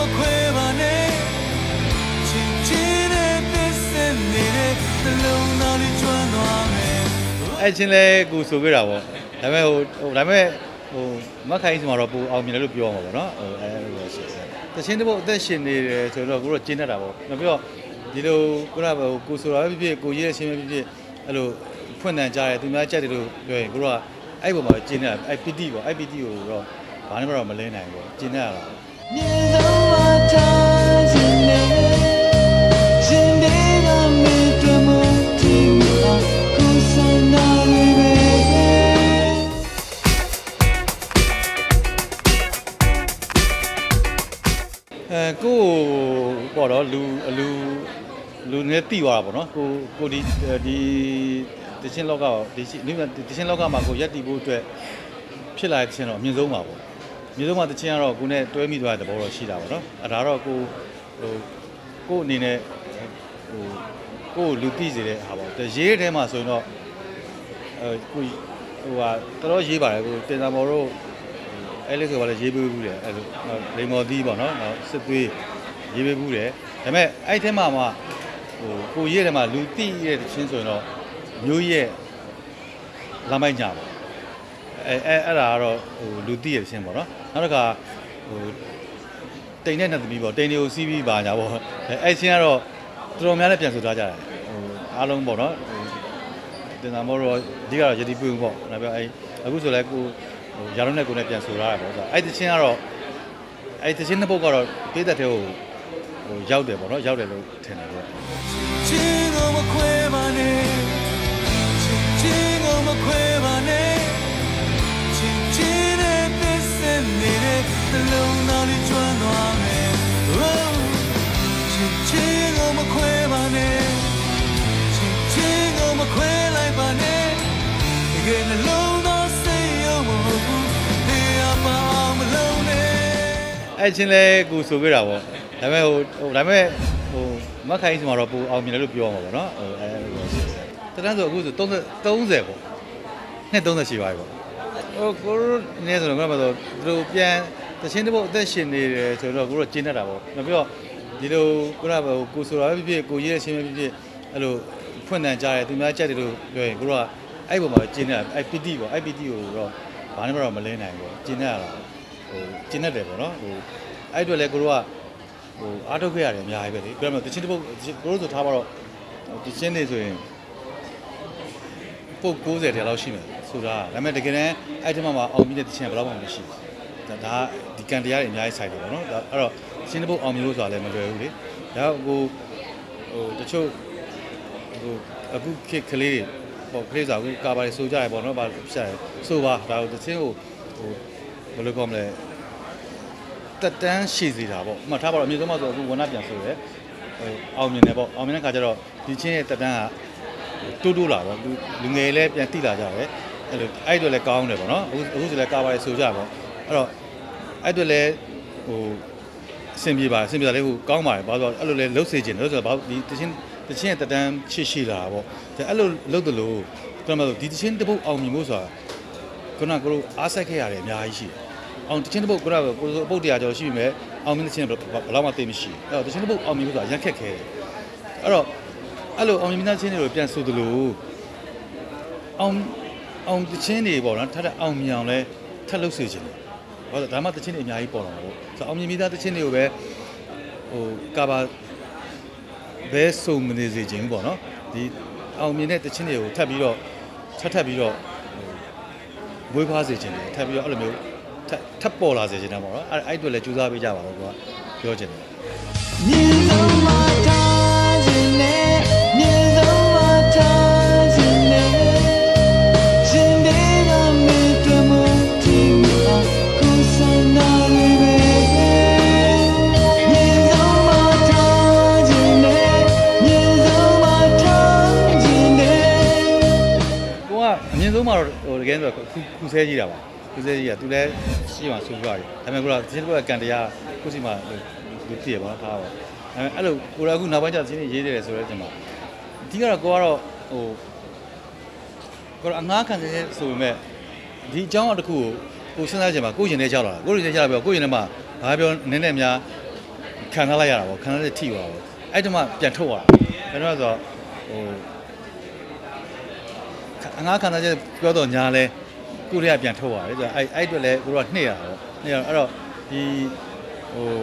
爱情嘞，故事给了我，没开始嘛，不，后面那都表嘛，喏，我是。但现在不，但现在就是我真的了不，那比如，你都故事了，故事前面困难家的，对面家的对，哎不嘛，真的，BD 哦，反正没来那个，真的了。ကိုပေါ့တော့လူနဲ့တိသွားတာပေါ့နော်ကိုဒီတချင်းလောက်ကတချင်းလောက်ကမှာကိုရက်တီဖို့အတွက်ဖြစ်လာတဲ့တချင်းတော့အမြင့်ဆုံးပါပေါ့အမြင့်ဆုံးမှာတချင်းကတော့ကိုနဲ့တွဲမိသွားတဲ့သဘောတော့ရှိတာပေါ့နော်ဒါတော့ကိုအနေနဲ့ကိုလူတိစေတဲ့ဟာပေါ့ရေးတဲ့ထဲမှာဆိုရင်တော့ကိုတော်ရေးပါတယ်ကိုတင်တာမော်တို့အဲ့လေးဆိုပါလေရေးပေးဘူးတယ်အဲ့လိုလိမ္မော်သီးပေါ့နော်စစ်သွေးရေးပေးဘူးတယ်ဒါပေမဲ့အဲ့ထဲမှာကိုရေးထဲမှာလူတိရဲ့တချင်းဆိုရင်တော့မျိုးရဲ့လမ်းမိုက်ညာပေါ့အဲ့ဒါကတော့လူတိရဲ့တချင်းပေါ့နော်နောက်တစ်ခါတိန်နဲ့နှစ်သမီးပေါ့တိန်တွေကိုစီးပြီးပါညာပေါ့အဲ့ချင်းကတော့တော်တော်များလည်းပြန်ဆိုထားကြတယ်အားလုံးပေါ့နော်တင်တာမောတော့အဓိကတော့ယတိပွင့်ပေါ့ဒါပြောအခုဆိုလဲကိုရာလုံးနဲ့ကိုနဲ့ပြန်ဆိုထားတယ်ပေါ့အဲ့တချင်းကတော့အဲ့တချင်းနှစ်ပုတ်ကတော့ပေးသက်တဲ့ကိုရောက်တယ်ပေါ့နော်ရောက်တယ်လို့ထင်တယ်ပေါ့ချင်းကိုမခွဲပါနဲ့ချင်းကိုမခွဲပါနဲ့ချင်းနဲ့ပစ္စည်းနေတဲ့နှလုံးသားလေးကျွမ်းသွားမယ်ချင်းကိုမခွဲပါနဲ့ချင်းကိုမခွဲလိုက်ပါနဲ့ဒီကနေ့လုံးသားစိတ်ရောမဟုတ်ဘူးနေရာမှာမလုံးနဲ့အဲ့ချင်းလဲကိုဆိုခဲ့တာပေါ့ဒါပေမဲ့မခိုင်းစမှာတော့ပူအောင်မြင်တယ်လို့ပြောမှာပေါ့နော်တန်းဆိုအခုဆို30ပေါ့နှစ်30ရှိပါပြီပေါ့ကိုနေဆိုတော့ကတော့သူတို့ပြန်တချင်းတပုတ်အသက်ရှင်နေတယ်ဆိုတော့ကိုတို့ကျင်းတတ်တာပေါ့နောက်ပြီးတော့ဒီလိုကိုဆိုတာပဲဖြစ်ကိုရေးတဲ့ချင်းပဲဖြစ်အဲ့လိုဖွင့်တန်ကြားတယ်သူများကြက်တယ်လို့ပြောရင်ကိုတို့ကအဲ့ပုံမှာကျင်းတတ်PT ပေါ့PT ကိုတော့ဘာနဲ့မှမလဲနိုင်ဘူးကျင်းတတ်ရတာကျင်းတတ်တယ်ပေါ့နော်အဲ့အတွက်လည်းကိုတို့ကအားထုတ်ခဲ့ရတယ်အများကြီးပဲလေပြောမယ်တချင်းတပုတ်ကိုတို့ဆိုထားပါတော့တချင်းနေဆိုရင်ပုတ်90တည်းလောက်ရှိမယ်ဆိုတာဒါပေမဲ့တကယ်တမ်းအဲ့ဒီမှာအောင်မြင်တဲ့တချင်းဘယ်တော့မှမရှိဘူးဒါဒီကန်တရားတွေအများကြီးဆိုင်တယ်ပေါ့နော်ဒါအဲ့တော့တချင်းတပုတ်အောင်မြင်လို့ဆိုတာလည်းမလွယ်ဘူးလေဒါကိုတချို့အခုခေတ်ကလေးပေါ့ကလေးစားကိုကာပါလေးဆိုကြရပေါ့နော်ဗာဖြတ်ဆိုပါဒါကိုတချင်းကိုဘယ်လိုကောမလဲတက်တန်းရှိစီတာပေါ့မှတ်ထားပါတော့အမြင့်ဆုံးမှဆိုအခုဝဏပြန်ဆိုရဲအောင်မြင်တယ်ပေါ့အောင်မြင်တဲ့ခါကျတော့ဒီချင်းရဲ့တက်တန်းကတိုးလာပေါ့လူငယ်လည်းပြန်တိလာကြတယ်အဲ့လိုလည်းကောင်းတယ်ပေါ့နော်အခုဆိုလည်းကာပါလေးဆိုကြပေါ့အဲ့တော့အဲ့အတွက်လည်းအဆင်ပြေတာလေးကောင်းပါတယ်ဘာလို့အဲ့လိုလဲလှုပ်စေခြင်းလို့ဆိုတော့ဒီတချင်းရဲ့တက်တန်းရှိလာတာပေါ့အဲ့လိုလှုပ်တယ်လို့ကျွန်တော်ဒီတချင်းတစ်ပုတ်အောင်မြင်ဖို့ဆိုတာခုနကကိုအားဆက်ခဲ့ရတယ်အများကြီးရှိတယ်အောင်တချင်းတစ်ပုတ်ကိုပုတ်တရားကျော်ရှိပြီမဲ့အောင်မြင်တဲ့ချင်းဘယ်လောက်မှသိမရှိဘူးအဲ့တော့တချင်းတစ်ပုတ်အောင်မြင်ဖို့ဆိုတာရန်ခက်ခဲတယ်အဲ့တော့အဲ့လိုအောင်မြင်တဲ့ချင်းတွေကိုပြန်ဆိုသလိုအောင်တချင်းတွေပေါ့နော်ထပ်အောင်မြင်အောင်လဲထပ်လှုပ်စေခြင်းဘာလို့ဒါမှတချင်းတွေအများကြီးပေါ်လာတော့ဆိုအောင်မြင်မိသားတချင်းတွေကိုပဲကာဘာဘဲစုံမနေစေခြင်းပေါ့နော်ဒီအောင်မြင်တဲ့တချင်းတွေကိုထပ်ပြီးတော့ဝေးဖွားစေခြင်းထပ်ပြီးတော့အဲ့လိုမျိုးထပ်ပေါ်လာစေခြင်းတာပေါ့နော်အဲ့အတွက်လည်းကြိုးစားပေးကြပါတော့ကွာပြောချင်တယ်မြေလုံးမှာထားခြင်းနဲ့မြေလုံးမှာထားခြင်းနဲ့ရှင်တွေကမေတ္တာမတီးမှာကိုယ်စံနာတွေပဲမြေလုံးမှာထားခြင်းနဲ့မြေလုံးမှာထားခြင်းနဲ့ကိုကအမြင့်ဆုံးမှာတော့တကယ်ဆိုခုဆဲကြီးတာပါသူစဲကြီးကသူလည်းရှိမှဆိုကြတယ်ဒါပေမဲ့ကိုကဒီလိုကကန်တရားကိုစီမှာလူတည်ရပါတော့ထားပါဒါပေမဲ့အဲ့လိုကိုကအခုနောက်ပိုင်းကျချင်းရေးတယ်ဆိုတော့ကျွန်တော်အဓိကတော့ကိုကတော့ကိုအငှားခံနေဆိုပေမဲ့ဒီအကြောင်းအတစ်ခုကိုစဉ်းစားချင်ပါကိုရင်ထဲကြောက်လာတာကိုရင်ထဲကြောက်ပြီးကိုရင်ထဲမှာဘာပြောနည်းနည်းများခံစားလိုက်ရတာပေါ့ခံစားတဲ့ထိသွားပေါ့အဲ့တမှပြန်ထုတ်သွားကျွန်တော်ဆိုဟိုငါခံစားချက်ပြောတော့ညာလဲကိုရီးယားပြန်ထုတ်သွားတယ်ဆိုတော့အဲ့အတွက်လဲကိုတော့နှိမ့်ရတာပေါ့နှိမ့်ရအဲ့တော့ဒီဟို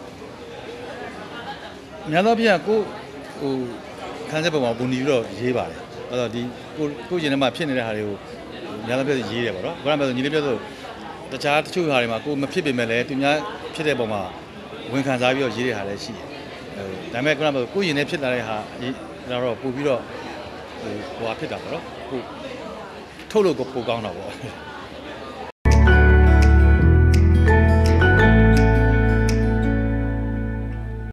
များသောအားဖြင့်ကိုဟိုခံစားပုံမှာပုံနေပြီးတော့ရေးပါတယ်အဲ့တော့ဒီကိုရင်ထဲမှာဖြစ်နေတဲ့ဟာတွေကိုများသောအားဖြင့်ရေးတယ်ပေါ့နော်ဘာလို့လဲဆိုညီလေးပြောဆိုတခြားတချို့ဟာတွေမှာကိုမဖြစ်ပေမဲ့လည်းသူများဖြစ်တဲ့ပုံမှာဝန်ခံစားပြီးတော့ရေးတဲ့ဟာလည်းရှိတယ်ဒါပေမဲ့ခုနကကိုရင်ထဲဖြစ်လာတဲ့ဟာတော့ပို့ပြီးတော့ဟိုဟာဖြစ်တာပေါ့နော်ထုတ်လို့ကိုပိုကောင်းတာပေါ့